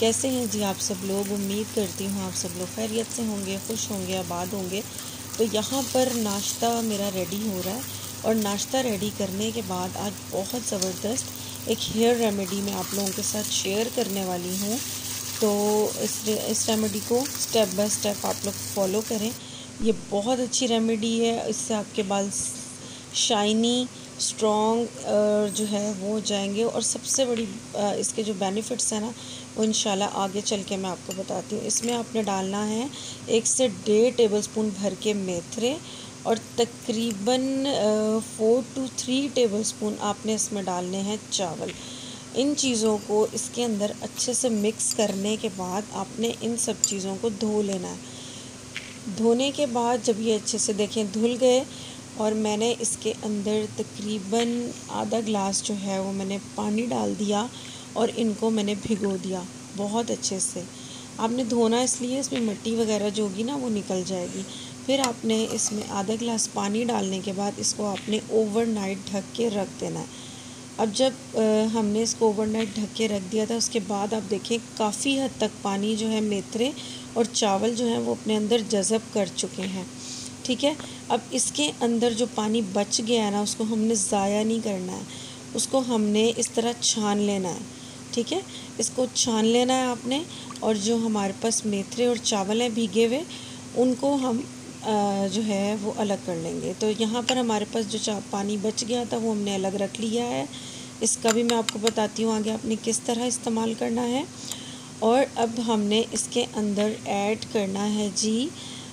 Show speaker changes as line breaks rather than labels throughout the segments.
कैसे हैं जी आप सब लोग। उम्मीद करती हूँ आप सब लोग खैरियत से होंगे, खुश होंगे, आबाद होंगे। तो यहाँ पर नाश्ता मेरा रेडी हो रहा है और नाश्ता रेडी करने के बाद आज बहुत ज़बरदस्त एक हेयर रेमेडी मैं आप लोगों के साथ शेयर करने वाली हूँ। तो इस रेमेडी को स्टेप बाय स्टेप आप लोग फॉलो करें। ये बहुत अच्छी रेमेडी है, इससे आपके बाल शाइनी स्ट्रॉन्ग जो है वो हो जाएंगे। और सबसे बड़ी इसके जो बेनिफिट्स हैं ना, वो इंशाल्लाह आगे चल के मैं आपको बताती हूँ। इसमें आपने डालना है 1 से 1.5 टेबलस्पून भर के मेथरे और तकरीबन 4 to 3 टेबलस्पून आपने इसमें डालने हैं चावल। इन चीज़ों को इसके अंदर अच्छे से मिक्स करने के बाद आपने इन सब चीज़ों को धो लेना है। धोने के बाद जब ये अच्छे से देखें धुल गए, और मैंने इसके अंदर तकरीबन आधा ग्लास जो है वो मैंने पानी डाल दिया और इनको मैंने भिगो दिया बहुत अच्छे से। आपने धोना इसलिए, इसमें मिट्टी वगैरह जो होगी ना वो निकल जाएगी। फिर आपने इसमें आधा ग्लास पानी डालने के बाद इसको आपने ओवरनाइट ढक के रख देना है। अब जब हमने इसको ओवरनाइट ढक के रख दिया था, उसके बाद आप देखें काफ़ी हद तक पानी जो है मेथरे और चावल जो है वो अपने अंदर जज़ब कर चुके हैं। ठीक है, अब इसके अंदर जो पानी बच गया है ना, उसको हमने ज़ाया नहीं करना है, उसको हमने इस तरह छान लेना है। ठीक है, इसको छान लेना है आपने। और जो हमारे पास मेथरे और चावल हैं भीगे हुए, उनको हम जो है वो अलग कर लेंगे। तो यहाँ पर हमारे पास जो पानी बच गया था वो हमने अलग रख लिया है। इसका भी मैं आपको बताती हूँ आगे आपने किस तरह इस्तेमाल करना है। और अब हमने इसके अंदर ऐड करना है जी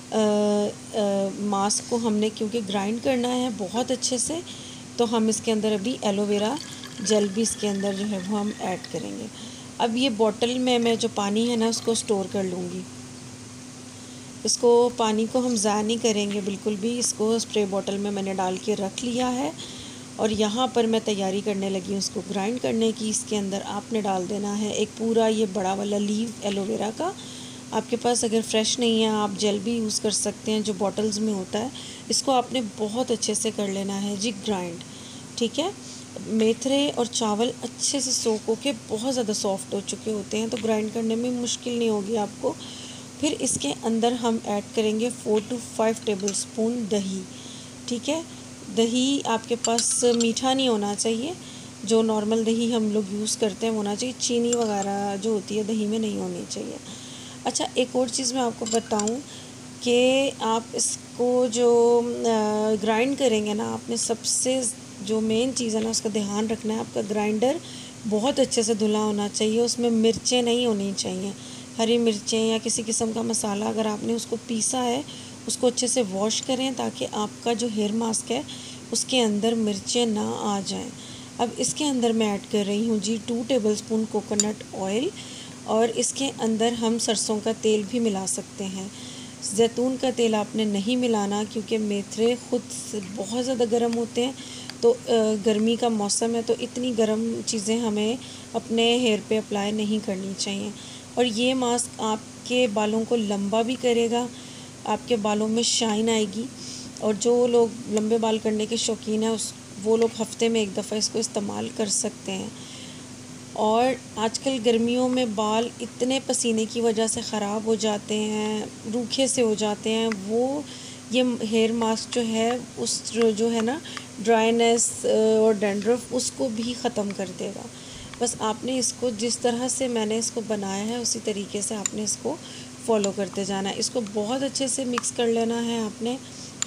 मास्क को हमने क्योंकि ग्राइंड करना है बहुत अच्छे से, तो हम इसके अंदर अभी एलोवेरा जेल भी इसके अंदर जो है वो हम ऐड करेंगे। अब ये बॉटल में मैं जो पानी है ना उसको स्टोर कर लूँगी। इसको पानी को हम ज़ाया नहीं करेंगे बिल्कुल भी। इसको स्प्रे बॉटल में मैंने डाल के रख लिया है और यहाँ पर मैं तैयारी करने लगी हूँ उसको ग्राइंड करने की। इसके अंदर आपने डाल देना है एक पूरा ये बड़ा वाला लीव एलोवेरा का। आपके पास अगर फ्रेश नहीं है आप जेल भी यूज़ कर सकते हैं जो बॉटल्स में होता है। इसको आपने बहुत अच्छे से कर लेना है जी ग्राइंड। ठीक है, मेथरे और चावल अच्छे से सोख होके बहुत ज़्यादा सॉफ्ट हो चुके होते हैं, तो ग्राइंड करने में मुश्किल नहीं होगी आपको। फिर इसके अंदर हम ऐड करेंगे 4 to 5 टेबलस्पून दही। ठीक है, दही आपके पास मीठा नहीं होना चाहिए, जो नॉर्मल दही हम लोग यूज़ करते हैं होना चाहिए। चीनी वगैरह जो होती है दही में नहीं होनी चाहिए। अच्छा, एक और चीज़ मैं आपको बताऊं कि आप इसको जो ग्राइंड करेंगे ना, आपने सबसे जो मेन चीज़ है ना उसका ध्यान रखना है। आपका ग्राइंडर बहुत अच्छे से धुला होना चाहिए, उसमें मिर्चें नहीं होनी चाहिए। हरी मिर्चें या किसी किस्म का मसाला अगर आपने उसको पीसा है उसको अच्छे से वॉश करें ताकि आपका जो हेयर मास्क है उसके अंदर मिर्चें ना आ जाएं। अब इसके अंदर मैं ऐड कर रही हूँ जी 2 टेबलस्पून कोकोनट ऑयल, और इसके अंदर हम सरसों का तेल भी मिला सकते हैं। ज़ैतून का तेल आपने नहीं मिलाना क्योंकि मेथरे ख़ुद से बहुत ज़्यादा गर्म होते हैं। तो गर्मी का मौसम है तो इतनी गर्म चीज़ें हमें अपने हेयर पे अप्लाई नहीं करनी चाहिए। और ये मास्क आपके बालों को लंबा भी करेगा, आपके बालों में शाइन आएगी। और जो लोग लंबे बाल करने के शौकीन हैं वो लोग हफ़्ते में एक दफ़ा इसको इस्तेमाल कर सकते हैं। और आजकल गर्मियों में बाल इतने पसीने की वजह से ख़राब हो जाते हैं, रूखे से हो जाते हैं, वो ये हेयर मास्क जो है उस जो है ना ड्राइनेस और डैंड्रफ उसको भी ख़त्म कर देगा। बस आपने इसको जिस तरह से मैंने इसको बनाया है उसी तरीके से आपने इसको फॉलो करते जाना है। इसको बहुत अच्छे से मिक्स कर लेना है आपने।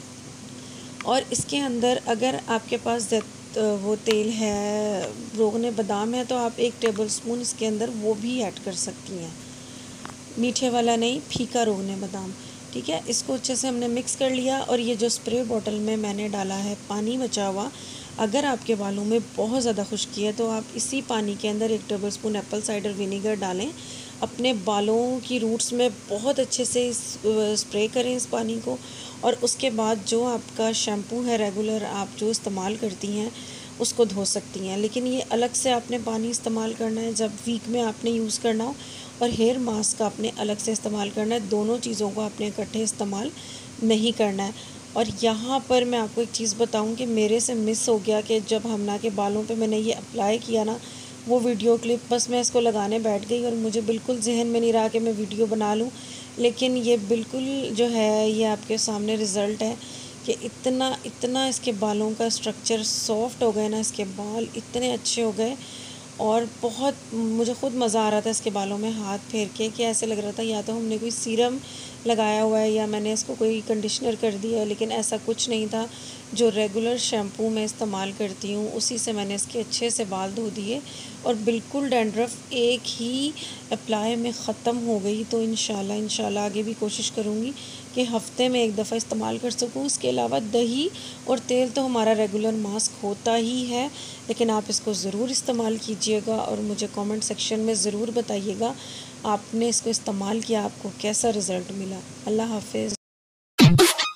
और इसके अंदर अगर आपके पास वो तेल है, रोगने बादाम है, तो आप 1 टेबलस्पून इसके अंदर वो भी ऐड कर सकती हैं। मीठे वाला नहीं, फीका रोगने बादाम। ठीक है, इसको अच्छे से हमने मिक्स कर लिया। और ये जो स्प्रे बॉटल में मैंने डाला है पानी बचा हुआ, अगर आपके बालों में बहुत ज़्यादा खुश्की है तो आप इसी पानी के अंदर 1 टेबलस्पून एप्पल साइडर विनीगर डालें, अपने बालों की रूट्स में बहुत अच्छे से स्प्रे करें इस पानी को। और उसके बाद जो आपका शैम्पू है रेगुलर आप जो इस्तेमाल करती हैं उसको धो सकती हैं, लेकिन ये अलग से आपने पानी इस्तेमाल करना है जब वीक में आपने यूज़ करना हो। और हेयर मास्क आपने अलग से इस्तेमाल करना है, दोनों चीज़ों को आपने इकट्ठे इस्तेमाल नहीं करना है। और यहाँ पर मैं आपको एक चीज़ बताऊँ कि मेरे से मिस हो गया कि जब हमना के बालों पे मैंने ये अप्लाई किया ना, वो वीडियो क्लिप, बस मैं इसको लगाने बैठ गई और मुझे बिल्कुल जहन में नहीं रहा कि मैं वीडियो बना लूँ। लेकिन ये बिल्कुल जो है ये आपके सामने रिज़ल्ट है कि इतना इतना इसके बालों का स्ट्रक्चर सॉफ्ट हो गए ना, इसके बाल इतने अच्छे हो गए। और बहुत मुझे ख़ुद मज़ा आ रहा था इसके बालों में हाथ फेर के, कि ऐसे लग रहा था या तो हमने कोई सीरम लगाया हुआ है या मैंने इसको कोई कंडीशनर कर दिया है, लेकिन ऐसा कुछ नहीं था। जो रेगुलर शैम्पू मैं इस्तेमाल करती हूँ उसी से मैंने इसके अच्छे से बाल धो दिए और बिल्कुल डैंड्रफ एक ही अप्लाई में ख़त्म हो गई। तो इंशाल्लाह आगे भी कोशिश करूँगी कि हफ़्ते में एक दफ़ा इस्तेमाल कर सकूँ। इसके अलावा दही और तेल तो हमारा रेगुलर मास्क होता ही है, लेकिन आप इसको ज़रूर इस्तेमाल कीजिएगा और मुझे कमेंट सेक्शन में ज़रूर बताइएगा आपने इसको इस्तेमाल किया, आपको कैसा रिज़ल्ट मिला। अल्लाह हाफ़िज़।